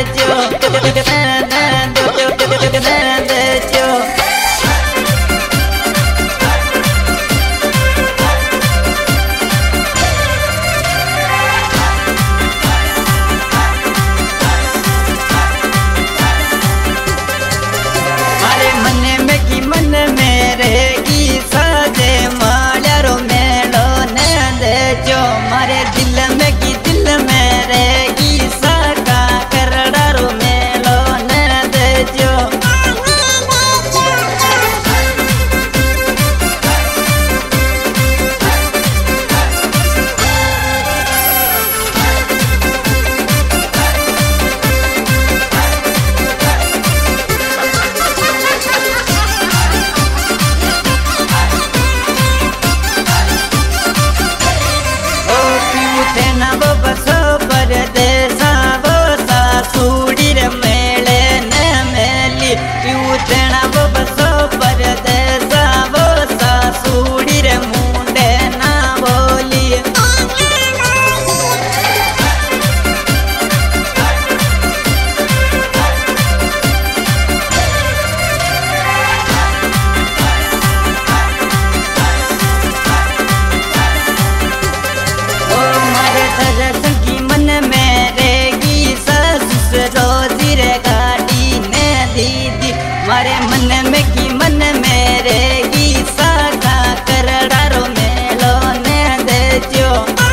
मारे मन में की मन मेरे की साधा करड़ारो मेलो ने देजो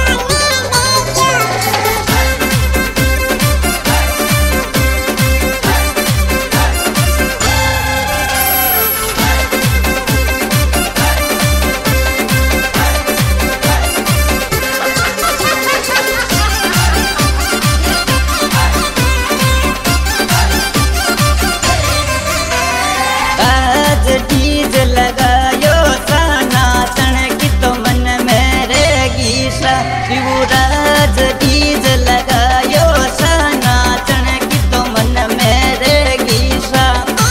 डीज लगायो सनातन की तो मन मेरे गीसा शिवराज डीज लगायो सनातन की तो मन मेरे गीसा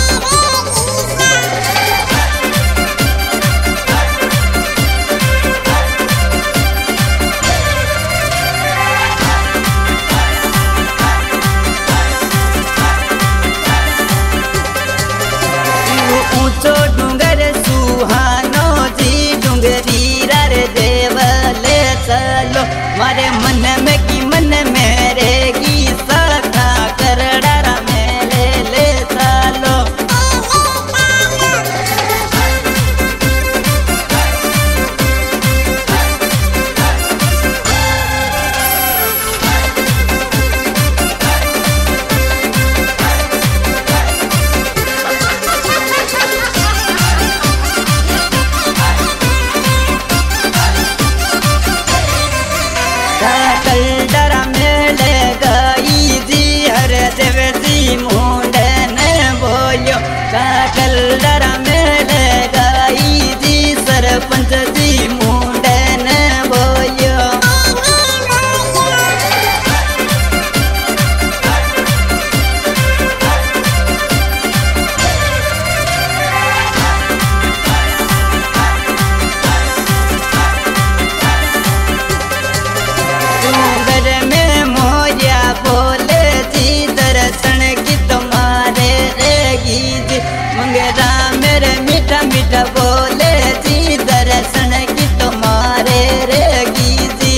ऊंचो डूंगर सुहानो जी डूंगरी रे देवले चलो मारे मन में की मन मेरे की साथा करड़ा मेले ले चलो कलडरा मेले गई जी हर देव जी मुंडे ने बोलो कलडरा मेले गई जी सरपंच जी मुंडे ने बोलो बोले जी दर्शन की तुम्हारे रेगी जी मंगेरा मेरे मीठा मीठा बोले जी दर्शन की तुम्हारे रेगी जी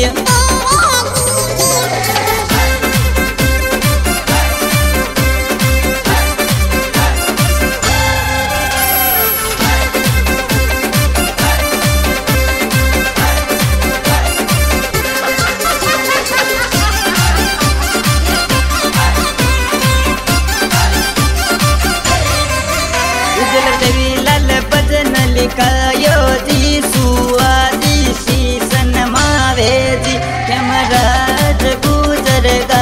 लाल भजन लिखायो जी सुआदी शीसन मावे जी कैमराज गुजर गा